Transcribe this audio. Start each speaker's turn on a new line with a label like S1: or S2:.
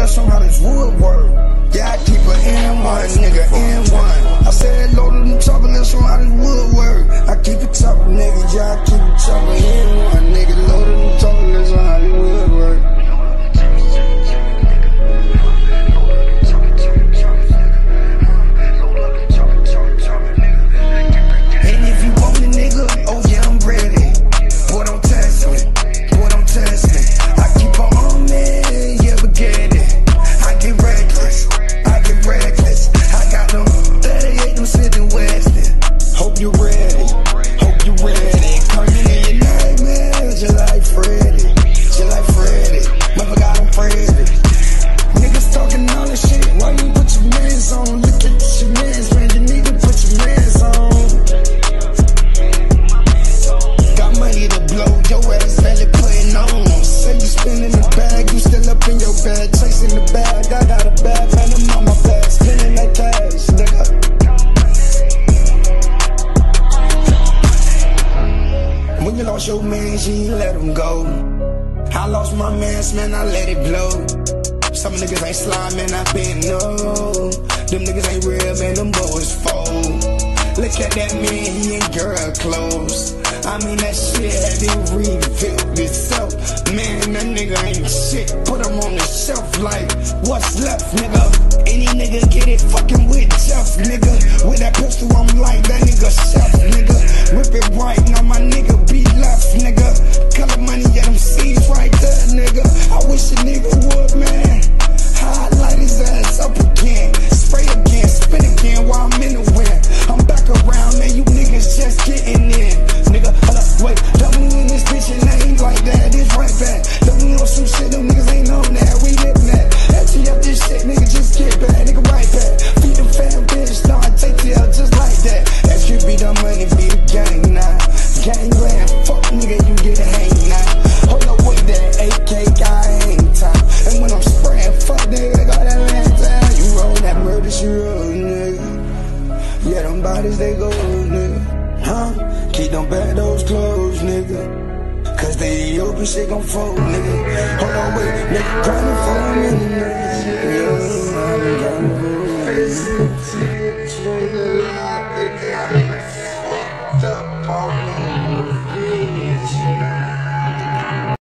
S1: show 'em how this wood work. Yeah, I keep a N1, nigga, N1. I said load them chopper, let's show 'em how this wood work. I keep it chopper, nigga, yeah, I keep it chopper, N1, nigga, load them chopper, let's show 'em how this wood work. Your man, she let him go. I lost my mans, man, I let it blow. Some niggas ain't slime, man, I been no. Them niggas ain't real, man, them boys fold. Look at that man, he in girl clothes. I mean, that shit had it rebuilt itself. Man, that nigga ain't shit. Put him on the shelf like, what's left, nigga? Any nigga get it fucking with Jeff, nigga. With that pistol, I'm like that nigga chef, nigga. Rip it right, now my nigga be left, nigga. Color money, yeah, them seeds right there, nigga. I wish a nigga would, man. Highlight his ass up again. Spray again, spin again while I'm in the wind. I'm back around, man, you niggas just getting in. Nigga, hold up, wait, double in this bitch and I ain't like that, it's right back. Double on some shit, them niggas ain't on that, we living that. Empty up this shit, nigga, just get back, nigga, right back. Feed them fam bitch, nah, I take the L just like that. That should be the money, be the gang now. Gangland, fuck nigga, you get a hang now. Hold up with that AK guy hang time. And when I'm spraying, fuck nigga, I got that man down. You roll that murder, she roll, nigga. Yeah, them bodies, they go, nigga. Huh? Keep them bad, those clothes, nigga. Cause they open shit gon' fold, nigga. Hold on, wait, nigga, grinding for a minute, nigga.